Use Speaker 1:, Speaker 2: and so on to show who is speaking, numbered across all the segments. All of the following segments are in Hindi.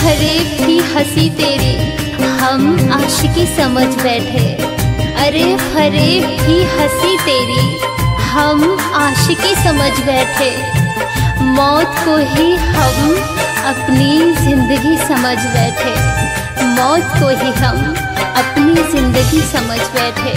Speaker 1: फरेब थी हंसी तेरी, हम आशिकी समझ बैठे। अरे फरेब थी हंसी तेरी, हम आशिकी समझ बैठे। मौत को ही हम अपनी जिंदगी समझ बैठे। मौत को ही हम अपनी जिंदगी समझ बैठे।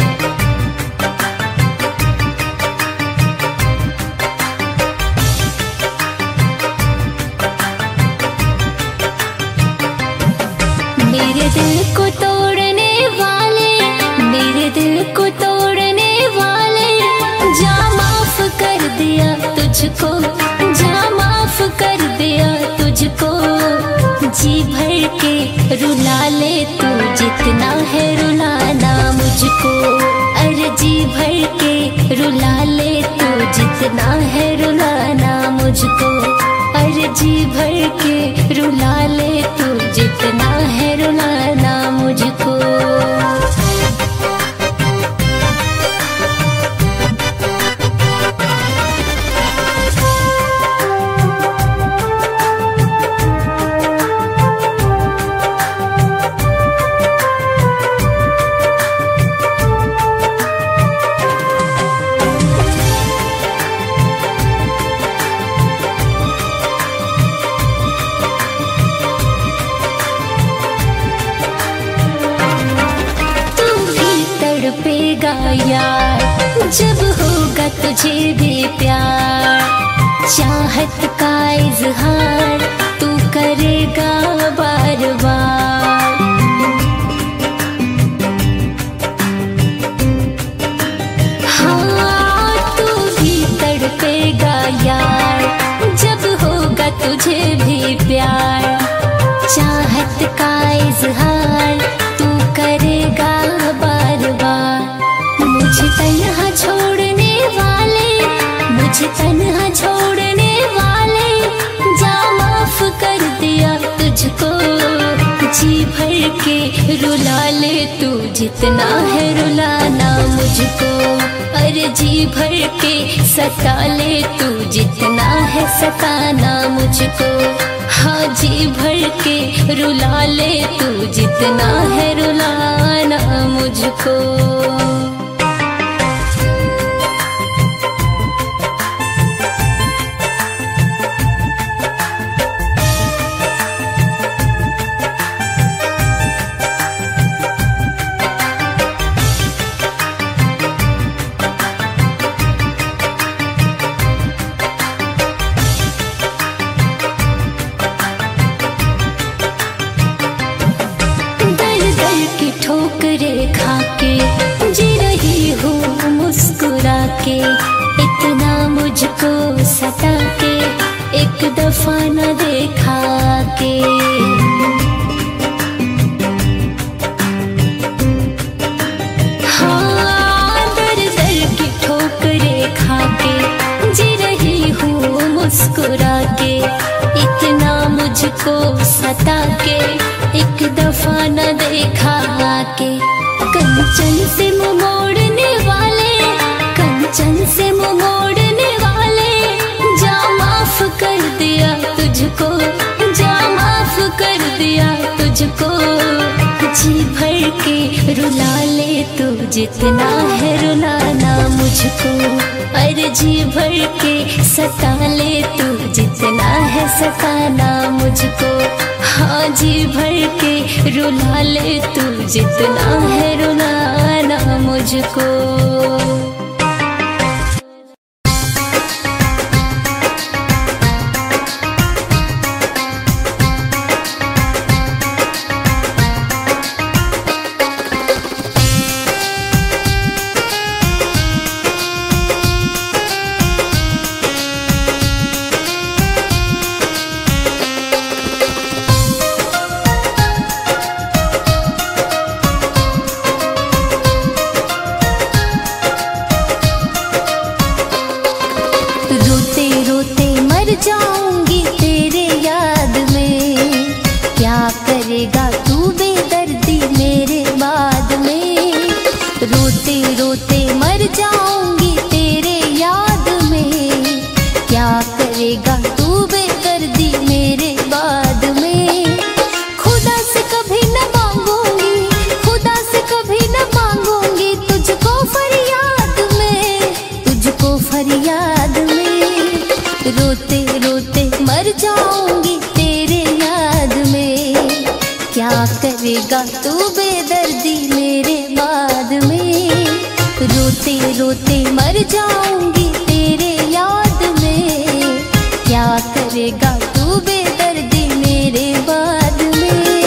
Speaker 1: मेरे दिल को तोड़ने वाले, मेरे दिल को तोड़ने वाले, जा माफ कर दिया तुझको, जा माफ कर दिया तुझको। जी भर के रुला ले तू जितना है रुलाना मुझको। अरे जी भर के रुला ले तू जितना है रुलाना मुझको। अरे जी भर के रुला ले तू जितना है रुलाना मुझको। यार जब होगा तुझे भी प्यार, चाहत का इजहार तू करेगा बार बार। हाँ तू भी तड़पेगा यार, जब होगा तुझे भी प्यार, चाहत का इजहार तू करेगा बार बार। मुझे तन्हा छोड़ने वाले, मुझे तन्हा छोड़ने वाले, जा माफ कर दिया तुझको। जी भर के रुला ले तू जितना है रुलाना मुझको। अरे जी भर के सता ले तू जितना है सताना मुझको। हाँ जी भर के रुला ले तू जितना है रुलाना मुझको। ठोकरे खा के जी रही हूँ मुस्कुरा के, इतना मुझको सता के एक दफा न देखा के। हाँ दर दर की ठोकरे खा के जी रही हूँ मुस्कुरा के, इतना मुझको सता के एक दफा न देखा के। कंचन से मुँह मोड़ने वाले, कंचन से मुँह मोड़ने वाले, जा माफ कर दिया तुझको, जा माफ कर दिया तुझको। जी भर के रुला ले तू जितना है रुलाना मुझको। अरे जी भर के सता ले तू जितना है सताना मुझको। हाँ जी भर के रुला ले तू जितना है रुलाना मुझको। करेगा तू बेदर्दी मेरे बाद में? रोते रोते मर जाऊंगी तेरे याद में। क्या करेगा तू बेदर्दी मेरे बाद में?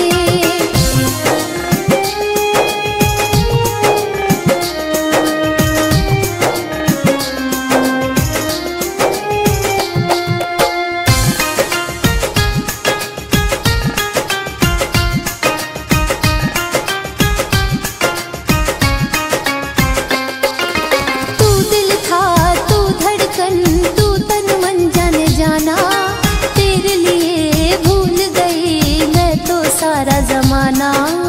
Speaker 1: सारा जमाना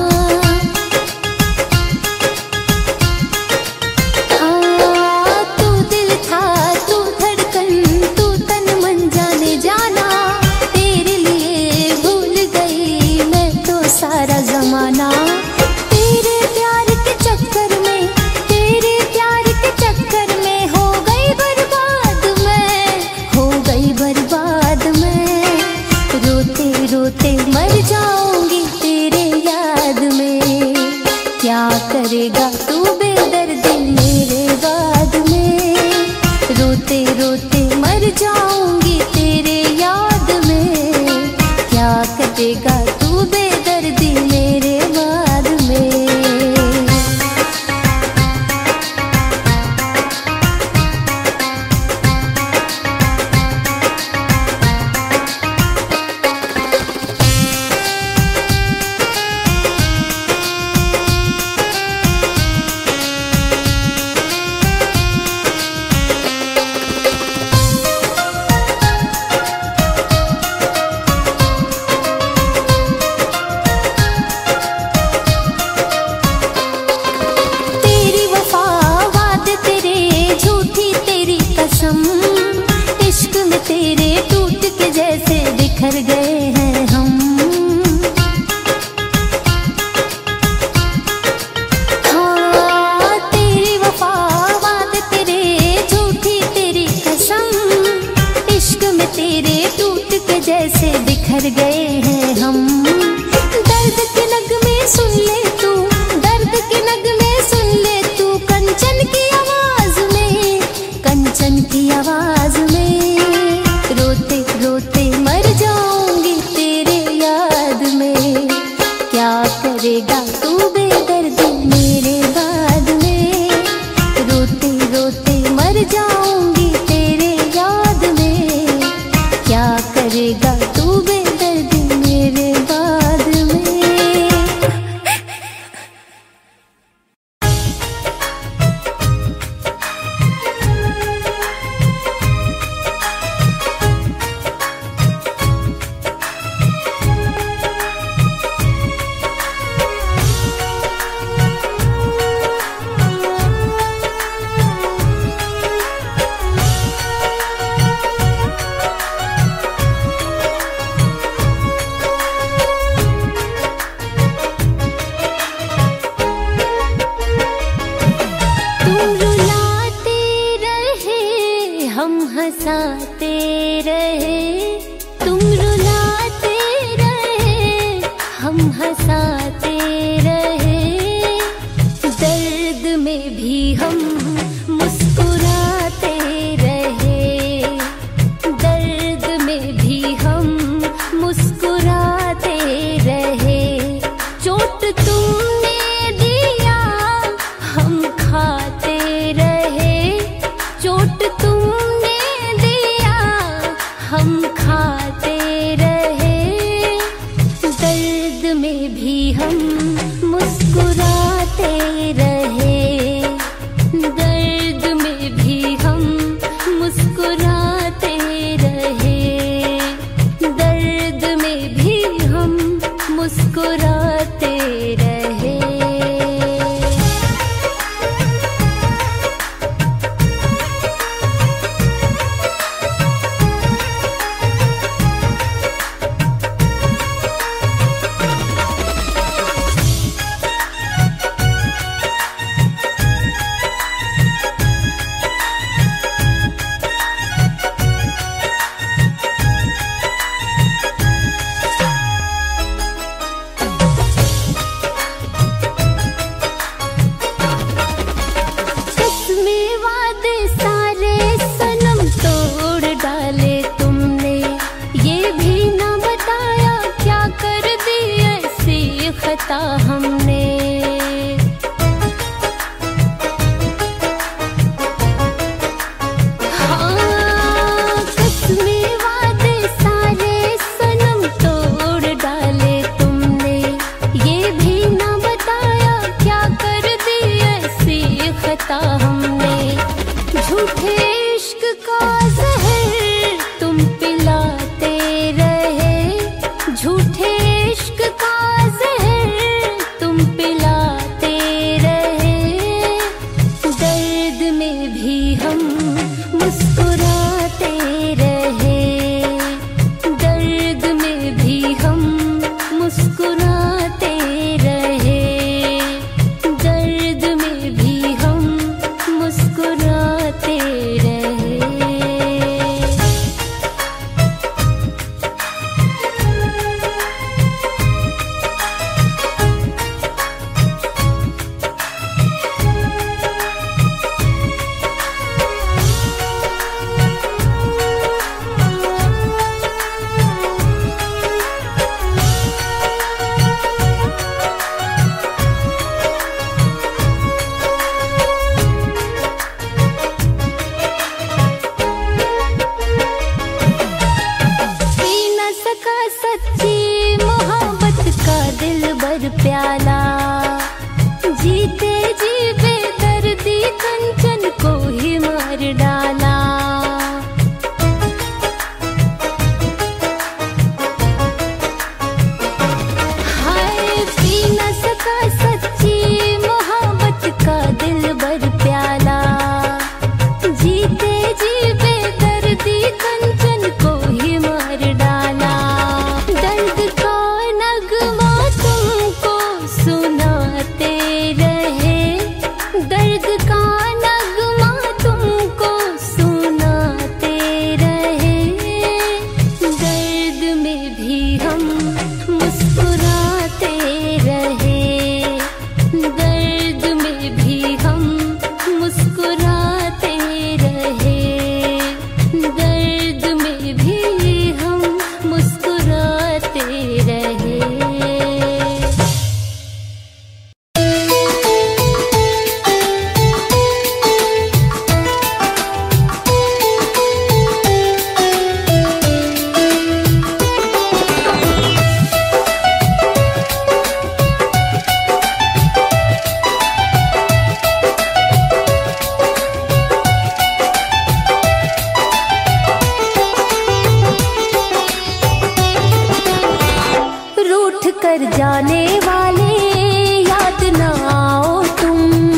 Speaker 1: तू दिल था, तू धड़कन, तू तन मन जाने जाना। तेरे लिए भूल गई मैं तो सारा जमाना। तेरे प्यार के चक्कर में, तेरे प्यार के चक्कर में हो गई बर्बाद मैं, हो गई बर्बाद मैं। रोते रोते मर जाऊंगी तेरे याद में। क्या करेगा तू बेदर्दी मेरे बाद में? रोते रोते मर जाऊंगी तेरे याद में। क्या करेगा तू बेदर्दी मेरे बाद में? इश्क में तेरे टूट के जैसे बिखर गए हैं हम। हाँ तेरी वफा वादे तेरे झूठी तेरी कसम। इश्क में तेरे टूट के जैसे बिखर गए हैं हम। दर्द के नगमे सुन ले तू, दर्द के नगमे सुन ले तू। कंचन की आवाज में, कंचन की आवाज में। रोते रोते मर जाऊंगी तेरे याद में। क्या करेगा तू बेदर्दी मेरे बाद में? रोते रोते मर जाऊंगी तेरे याद में। क्या करेगा तू बेदर्दी मेरे बाद में? हंसाते रहे, तुम रुलाते रहे, हम हंसाते रहे। दर्द में भी हम मुस्कुराते रहे, दर्द में भी हम मुस्कुराते रहे। चोट तुमने दिया हम खाते रहे, चोट तुमने हम खाते रहे। दर्द में भी हम मुस्कुराते रहे, दर्द में भी हम मुस्कुराते रहे, दर्द में भी हम मुस्कुराते रहे। खता हमने। हाँ, कसमे वादे सारे सनम तोड़ डाले तुमने, ये भी ना बताया क्या कर दी ऐसी खता हमने। झूठे इश्क का जहर तुम पिलाते रहे, झूठे इश्क का जहर तुम पिलाते रहे। दर्द में भी हम मुस्कुराते रहे, दर्द में भी हम मुस्कुराते रहे, दर्द में भी हम मुस्कुराते रहे। पी न सका सच्ची मोहब्बत का दिलबर प्याला, जीते जी बेदर्दी कंचन को ही मार डाला। हाय, पी न सका सच्ची मोहब्बत का दिलबर प्याला, जीते जी बेदर्दी कंचन को ही मार डाला। दर्द का नगमा तुमको सुनाते रहे, दर्द का नगमा तुमको सुनाते रहे। दर्द में भी हम मुस्कुराते रहे, दर्द में भी हम मुस्कुराते रहे, दर्द में भी हम मुस्कुराते रहे। रूठ कर जाने वाले याद ना आओ तुम,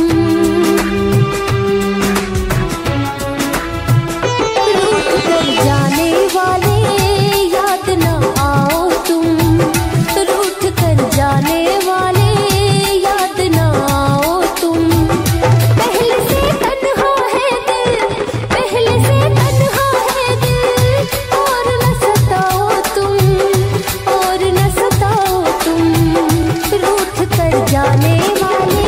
Speaker 1: रूठ कर जाने वाले याद ना आओ तुम, रूठ कर जाने वाले याद ना आओ तुम। पहले से तन्हा है दिल, पहले से तन्हा है दिल, और न सताओ तुम, और न सताओ तुम। रूठ कर जाने वाले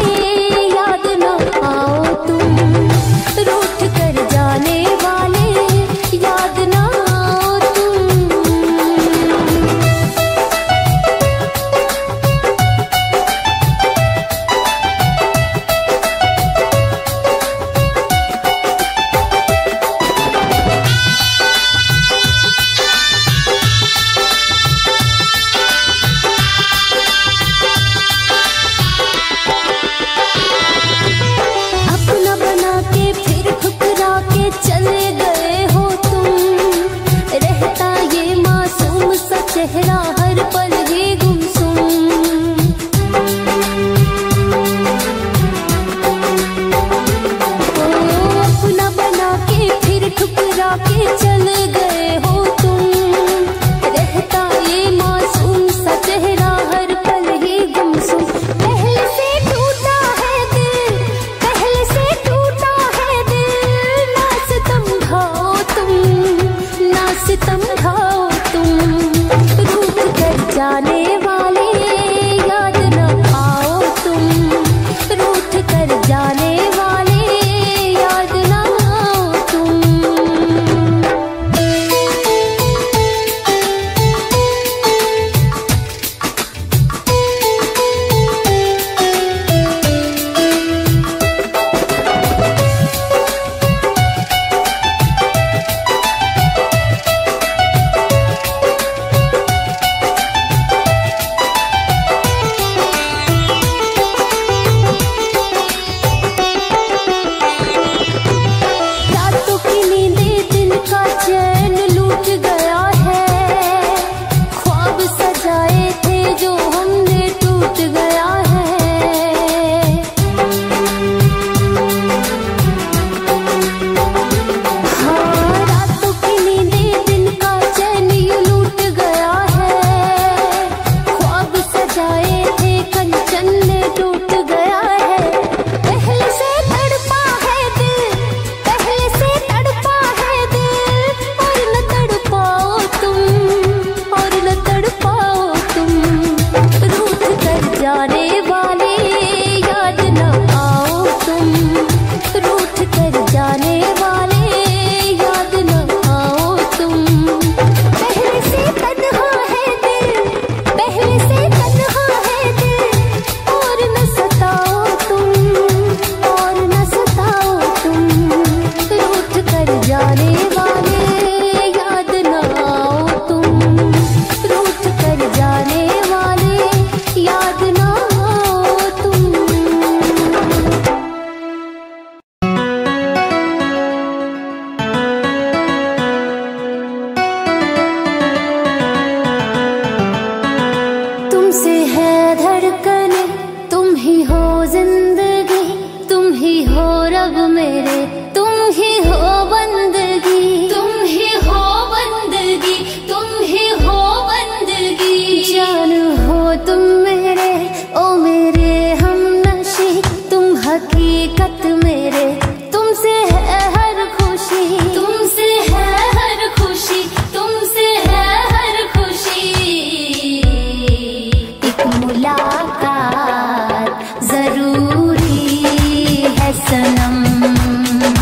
Speaker 1: ही हो जिंदगी, तुम ही हो रब मेरे, तुम ही हो बंदगी, तुम ही हो बंदगी, तुम ही हो बंदगी। जान हो तुम मेरे, ओ मेरे हमनशी, तुम हकीकत मेरे, तुमसे है हर खुशी, तुमसे है हर खुशी, तुमसे है हर खुशी। एक मुलाकात जरूरी है सनम।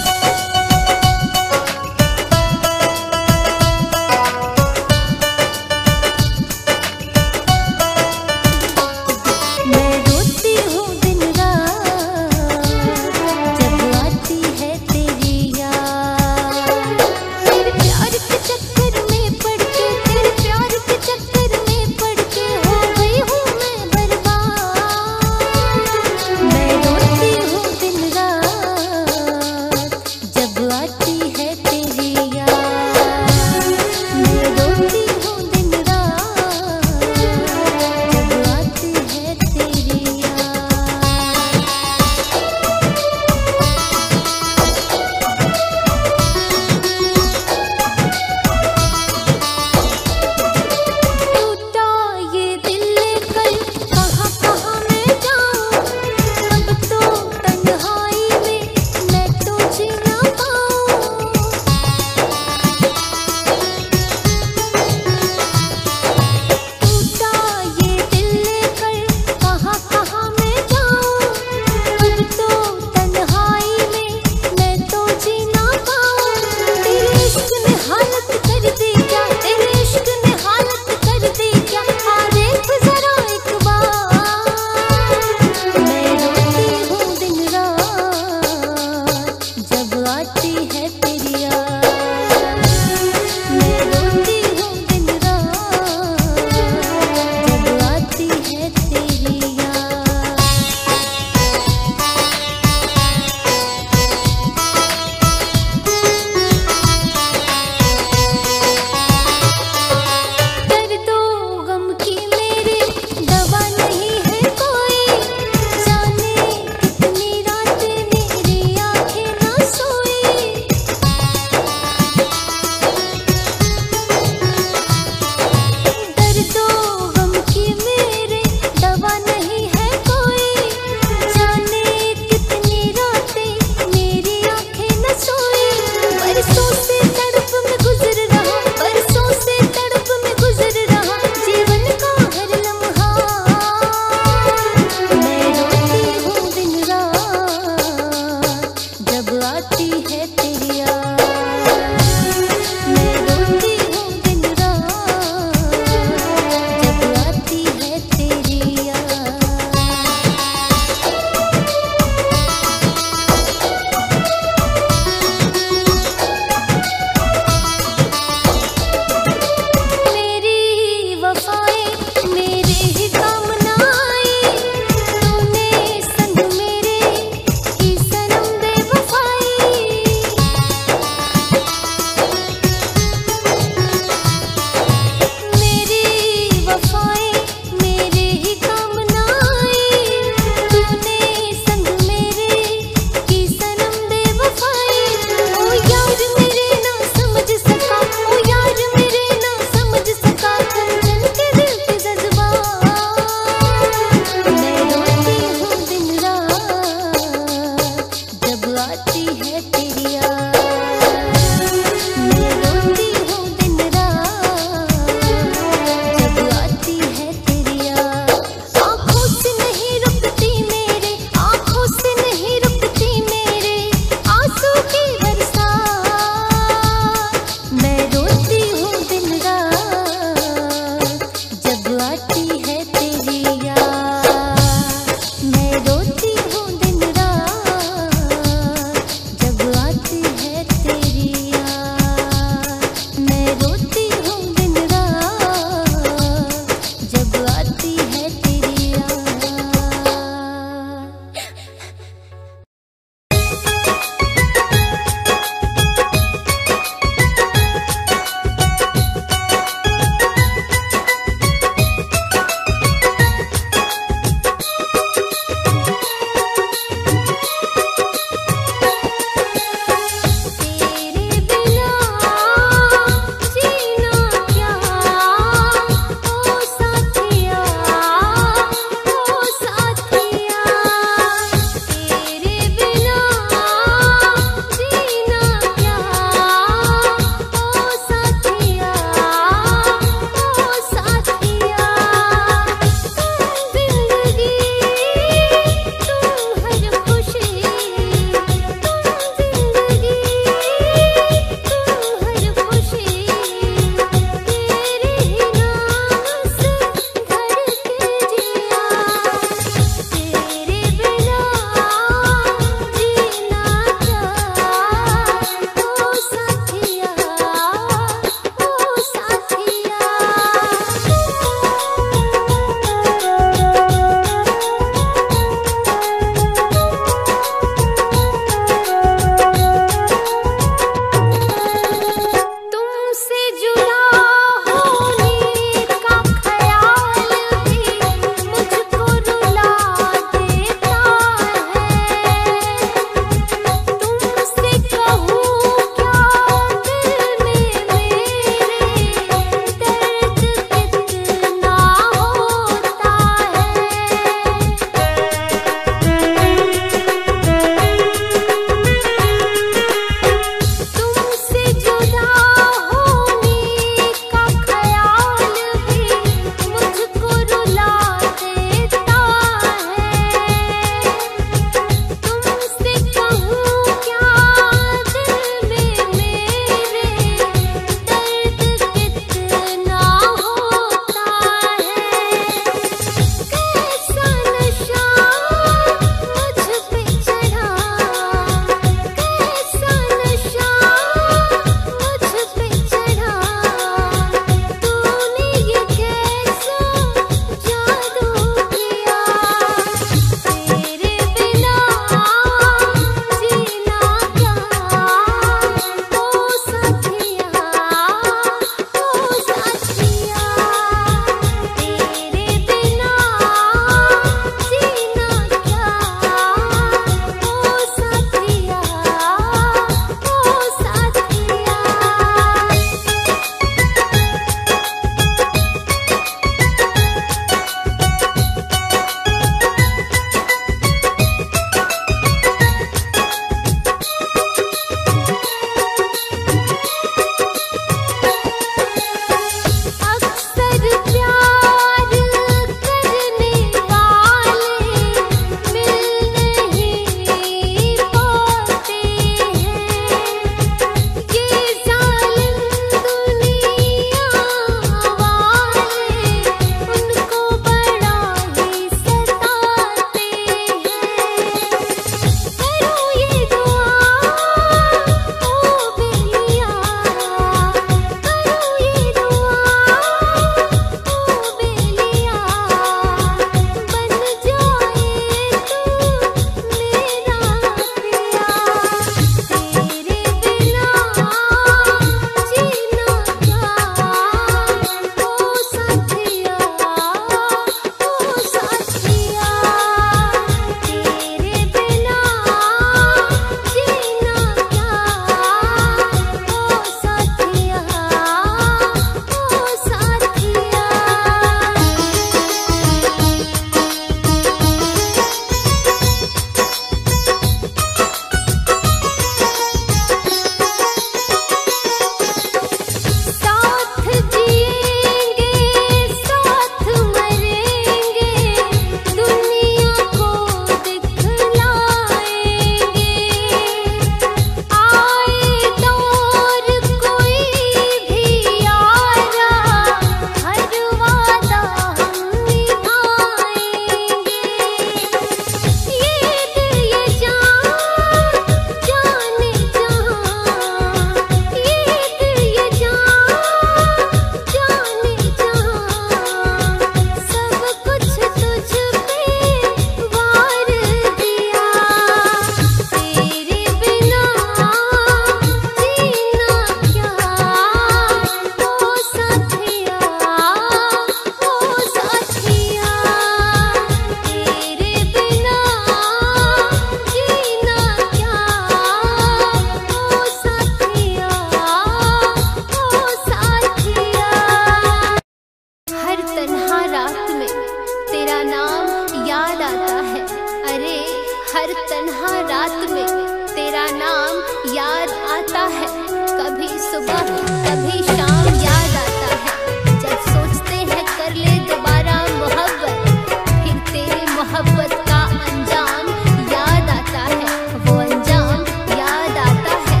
Speaker 1: हर रात में तेरा नाम याद आता है, कभी सुबह कभी शाम याद आता है। जब सोचते हैं कर ले दोबारा मोहब्बत, फिर तेरे मोहब्बत का अंजाम याद आता है, वो अंजाम याद आता है।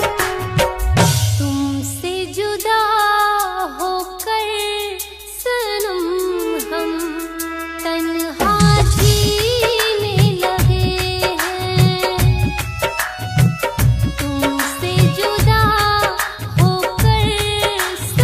Speaker 1: तुमसे जुदा होकर सनम हम तन्हा जीने लगे हैं। तुमसे जुदा होकर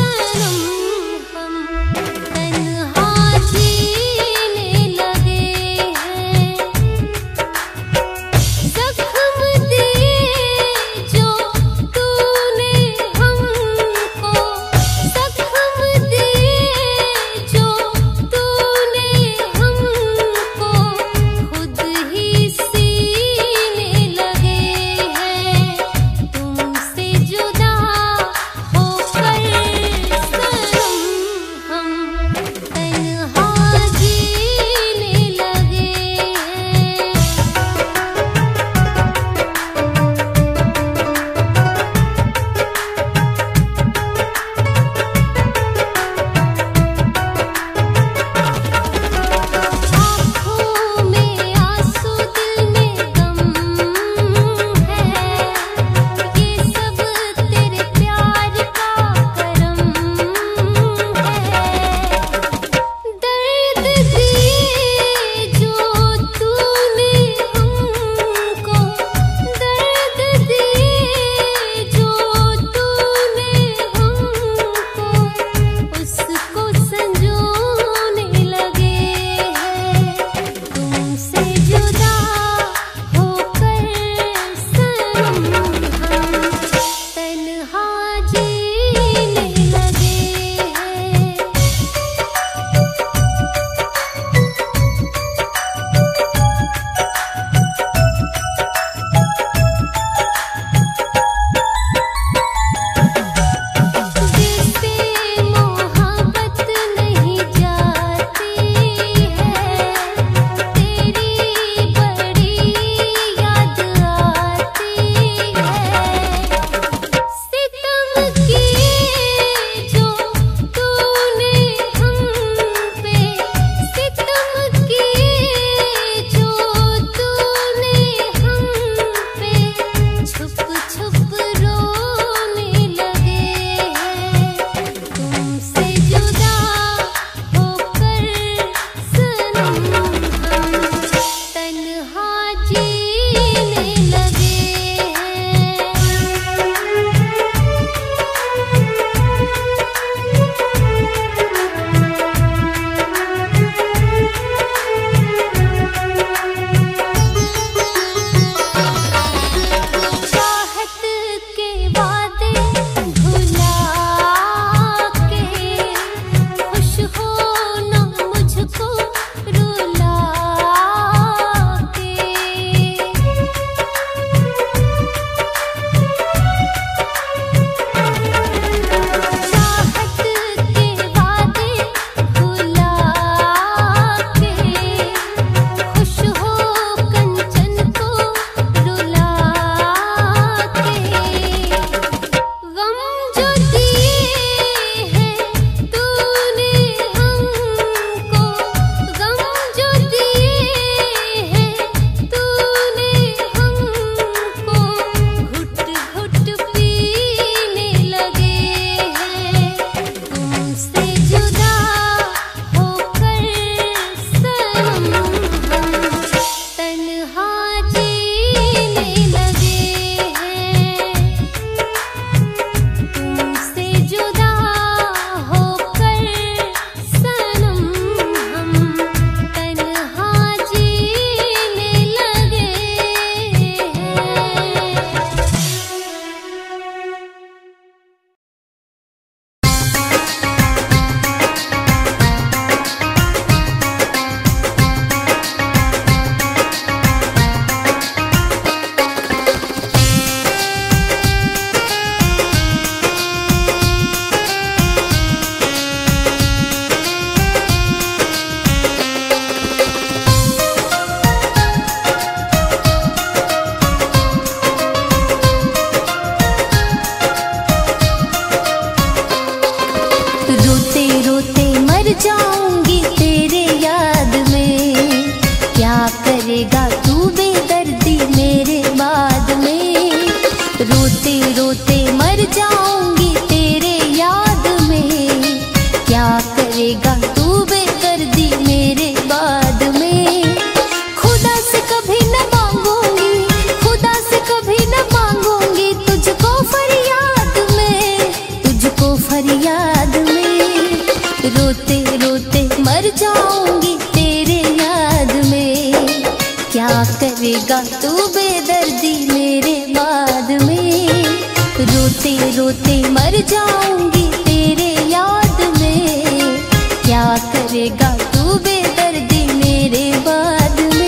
Speaker 1: करेगा तू बेदर्दी मेरे बाद में? रोते रोते मर जाऊंगी तेरे याद में, क्या करेगा तू बेदर्दी मेरे बाद में?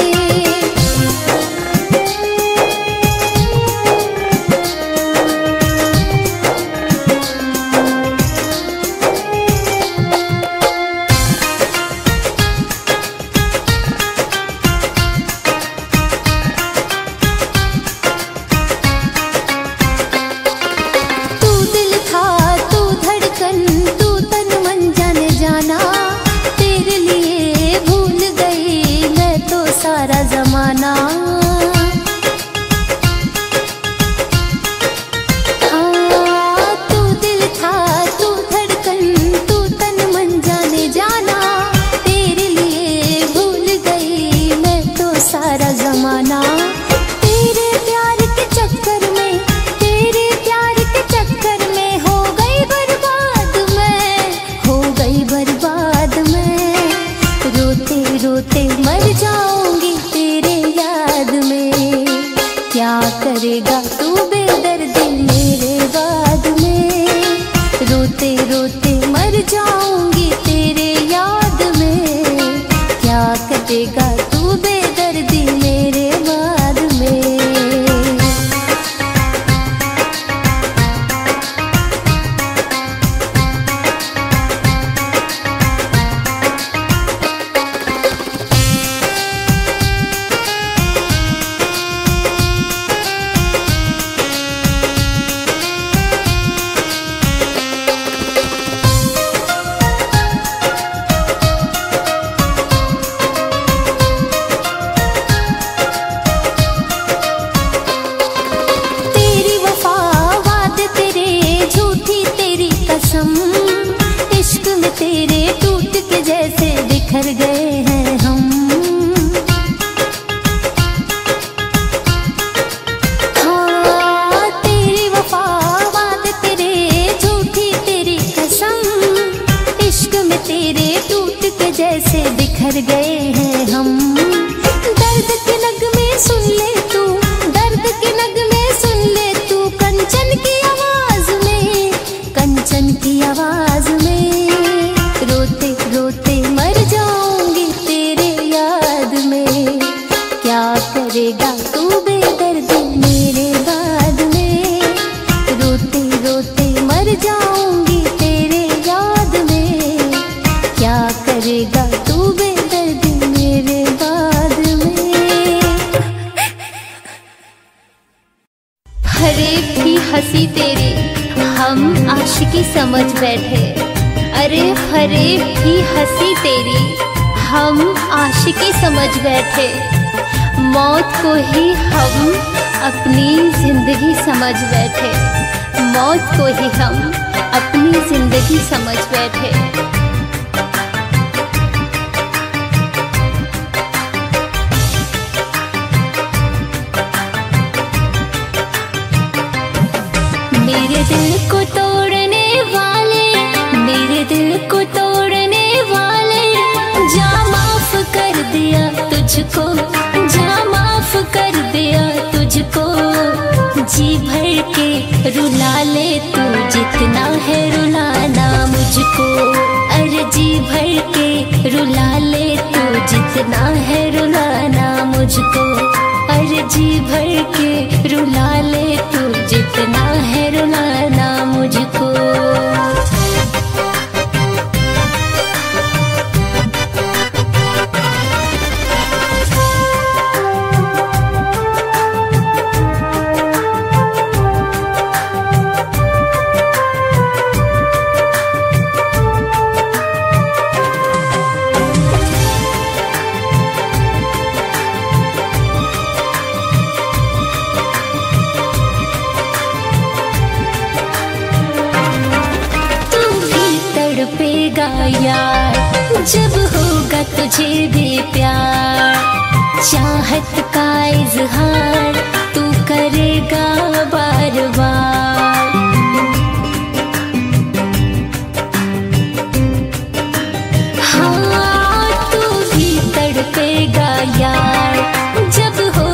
Speaker 1: सारा जमाना हाँ, तू दिल था, तू धड़कन, तू तन मन जाने जाना, तेरे लिए भूल गई मैं तो सारा जमाना। तेरे प्यार के चक्कर में, तेरे प्यार के चक्कर में हो गई बर्बाद मैं, हो गई बर्बाद मैं। रोते रोते मर जाऊंगी तेरे याद में, क्या करेगा तू बेदर्दी मेरे बाद में? रोते रोते मर जाऊंगी तेरे याद में, क्या करेगा तू बेदर्दी मेरे बाद में? इश्क में तेरे टूट के जैसे बिखर गए हैं हम, हाँ तेरी वफा वाद तेरे झूठी तेरी कसम, इश्क में तेरे टूट के जैसे बिखर गए हैं हम। दर्द के नगमे सुन ले तू, दर्द के नगमे सुन ले तू, कंचन की आवाज में, कंचन की आवाज में। रोते रोते मर जाऊंगी तेरे याद में, क्या करेगा तू बेदर्दी मेरे बाद में? रोते रोते मर जाऊंगी तेरे याद में, क्या करेगा तू बेदर्दी मेरे बाद में? फरेब थी हंसी तेरी हम आशिकी समझ बैठे, अरे फरेब थी हंसी तेरी हम आशिकी समझ बैठे, मौत को ही हम अपनी जिंदगी समझ बैठे, मौत को ही हम अपनी जिंदगी समझ बैठे। मेरे दिल को तोड़ने वाले, मेरे दिल को तोड़ने वाले, जा माफ कर दिया तुझको, जा माफ कर दिया तुझको। जी भर के रुला ले तू जितना है रुलाना मुझको, अरे जी भर के रुला ले तू जितना है रुलाना मुझको, अरे जी भर के रुला ले तू जितना है रुलाना मुझको। यार जब होगा तुझे भी प्यार, चाहत का इजहार तू करेगा बार बार। हाँ तू भी तड़पेगा यार, जब हो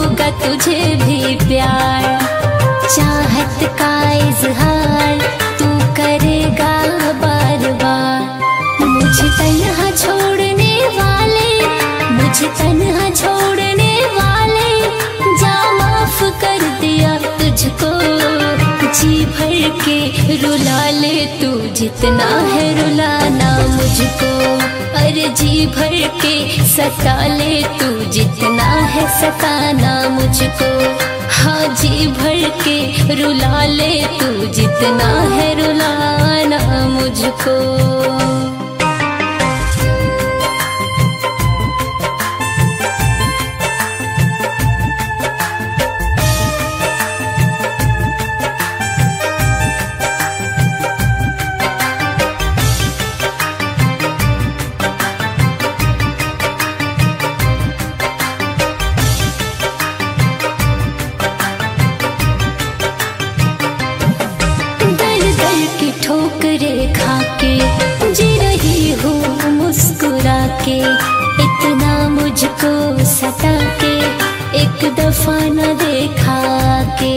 Speaker 1: के रुला ले तू जितना है रुलाना मुझको, अरे जी भर के सता ले तू जितना है सताना मुझको। हाँ जी भर के रुला ले तू जितना है रुलाना मुझको। ठोकरे खा के जी रही हूँ मुस्कुरा के, इतना मुझको सता के एक दफा न देखा के।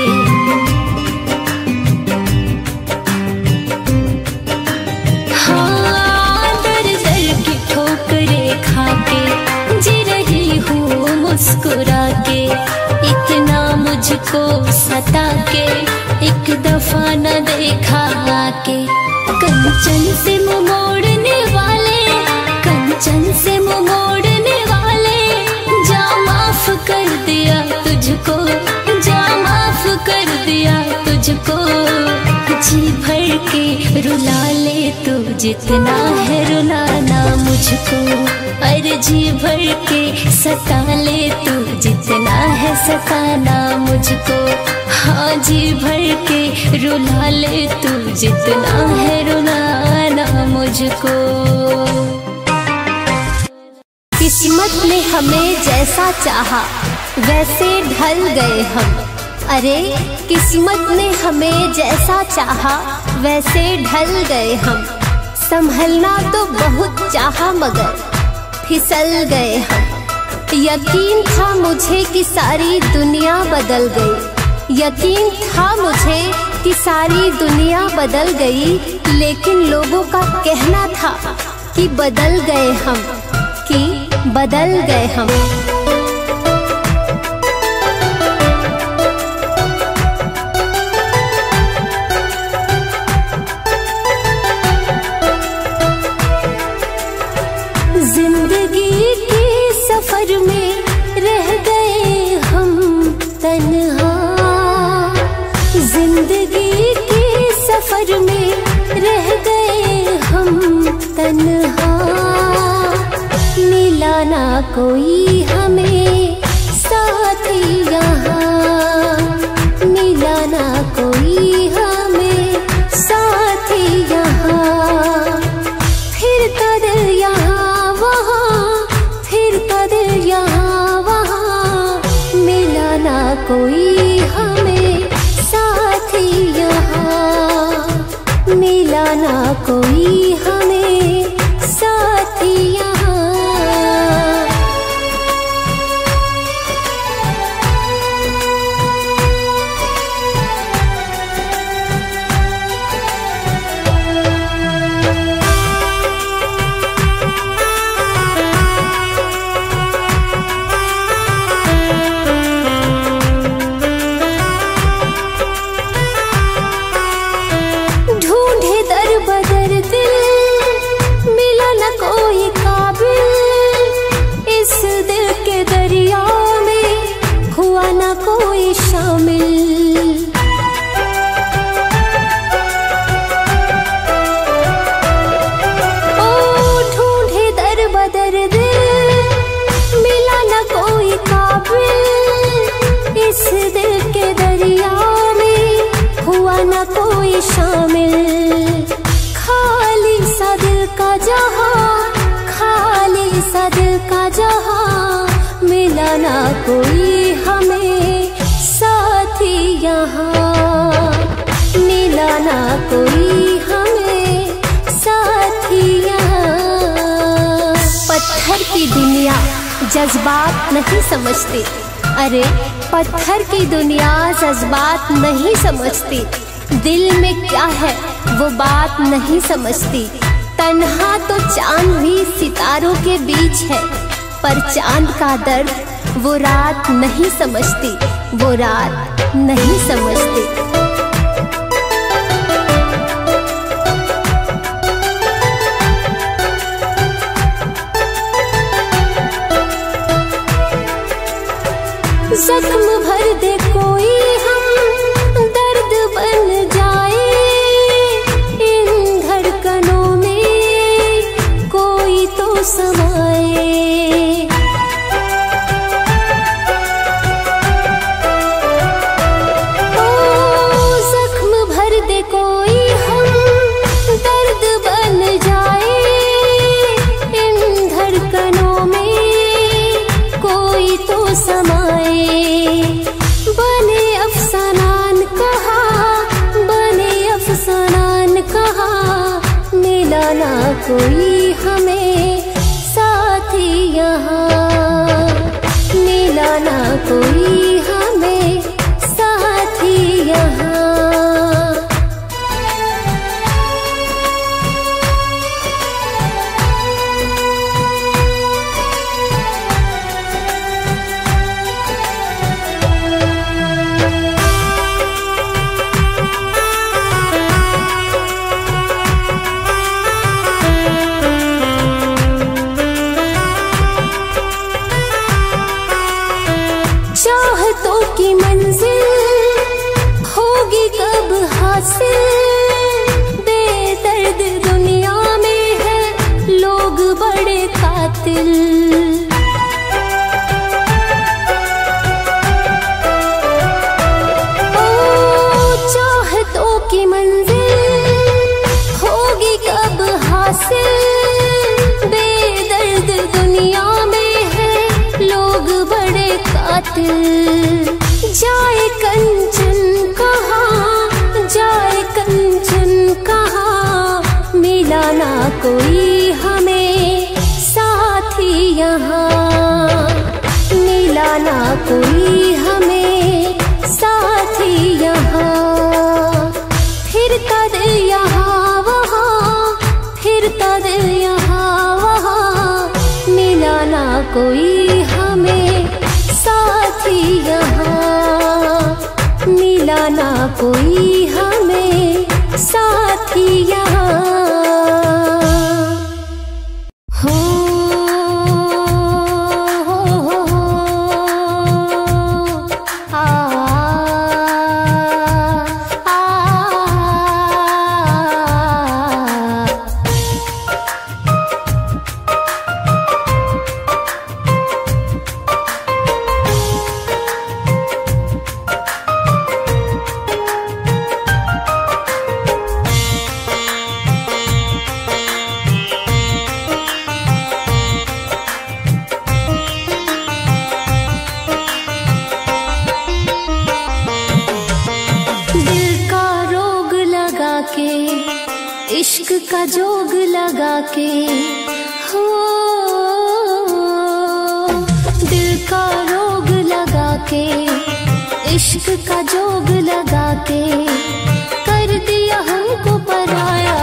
Speaker 1: हाँ दर दर की ठोकरे खा के जी रही हूँ मुस्कुरा के, इतना मुझको सता के एक दफा न देखा के। कंचन से मुँह मोड़ने वाले, कंचन से मुँह मोड़ने वाले, जा माफ कर दिया तुझको, जा माफ कर दिया तुझको। जी भर के रुला ले तू जितना है रुलाना मुझको, अरे जी भर के सता ले तू जितना है सताना मुझको। हाँ जी भर के रुला ले तू जितना है रुलाना मुझको।
Speaker 2: किस्मत ने हमें जैसा चाहा वैसे ढल गए हम, अरे किस्मत ने हमें जैसा चाहा वैसे ढल गए हम। संभलना तो बहुत चाहा मगर फिसल गए हम। यकीन था मुझे कि सारी दुनिया बदल गई, यकीन था मुझे कि सारी दुनिया बदल गई, लेकिन लोगों का कहना था कि बदल गए हम, कि बदल गए हम। जिंदगी के सफर में रह गए हम तन्हा, जिंदगी के सफर में रह गए हम तन्हा। मिला ना कोई हमें साथी यहाँ, मिला ना कोई हमें साथी यहाँ। फिर कदर यहाँ वहाँ, फिर कदर यहाँ वहाँ, मिला ना कोई हमें साथी यहाँ, मिला ना कोई हमें साथी यहाँ। ढूंढे दर बदर दिल, मिला न कोई काबिल, इस दिल के दरिया में हुआ न कोई शामिल। ओ ढूंढे दर बदर दिल, मिला न कोई काबिल, इस दिल के दरिया में हुआ न कोई शामिल। खाली सा दिल का जहां, खाली सा दिल का जहां, मिला ना कोई हमें साथी यहाँ, मिला ना कोई हमें साथी यहाँ। पत्थर की दुनिया जज्बात नहीं समझती, अरे पत्थर की दुनिया जज्बात नहीं समझती। दिल में क्या है वो बात नहीं समझती। तन्हा तो चांद भी सितारों के बीच है, पर चांद का दर्द वो रात नहीं समझती, वो रात नहीं समझती। जख्म भर दे कोई हम दर्द बन जाए, इन धड़कनों में कोई तो समाए। ओ जख्म भर दे कोई हम दर्द बन जाए, इन धड़कनों में कोई तो समाए। बने अफसानान कहा, बने अफसानान कहा, मिला ना कोई हमें साथी यहाँ, मिला ना कोई हमें साथी यहाँ। चाहतों की मंजिल होगी कब हासिल, बेदर्द दुनिया में है लोग बड़े कातिल। ओ चाहतों की मंजिल होगी कब हासिल, बेदर्द दुनिया में है लोग बड़े कातिल। जाए कंचन कहाँ, जाए कंचन कहाँ, मिला ना कोई हमें साथी यहाँ, मिला ना कोई हमें साथी यहाँ। फिरता दिल यहाँ वहाँ, फिरता दिल यहाँ वहाँ, मिला ना कोई हमें साथी यहाँ, मिला ना कोई हमें साथी यहाँ। हो इश्क का जोग लगा के, हो दिल का रोग लगा के, इश्क का जोग लगा के, कर दिया हमको पराया,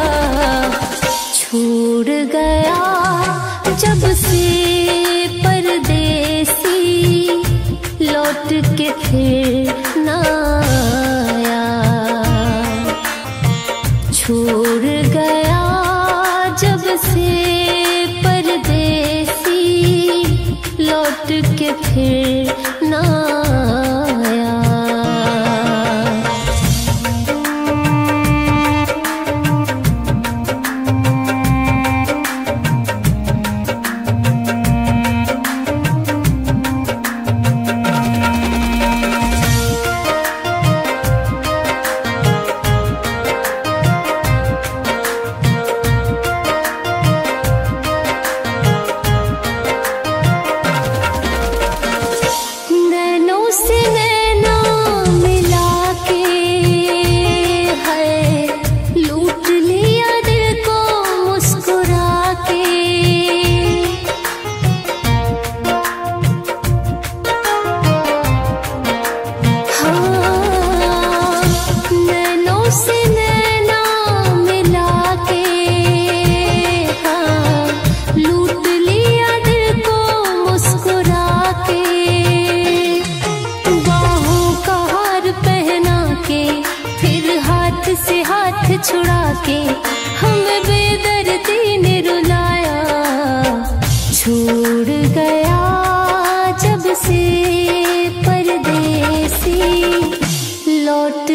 Speaker 2: छूट गया जब से परदेसी, लौट के फिर ना आया, छोड़ गया जब से परदेसी, लौट के फिर ना आया।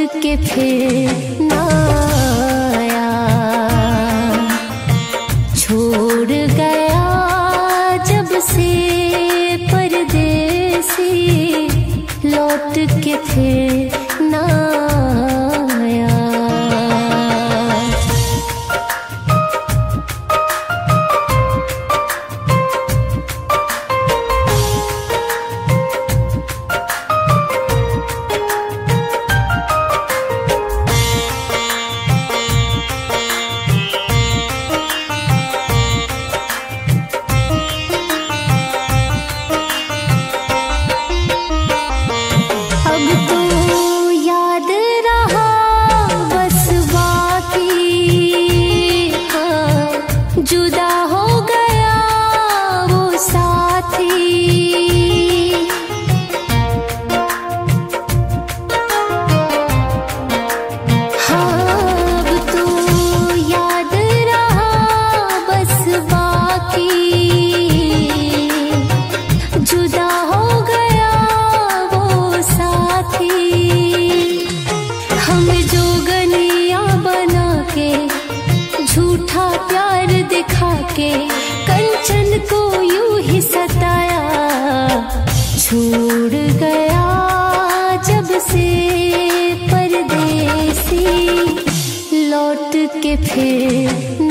Speaker 2: के फिर ना आया, छोड़ गया जब से परदेसी, लौट के फिर ना आया। जुदा हो गया वो साथी, हाँ अब तो याद रहा बस बाकी, जुदा हो गया वो साथी। हम जोगनिया बना के झूठा प्यार दिखा के कंचन को यूं ही सताया, छोड़ गया जब से परदेसी, लौट के फिर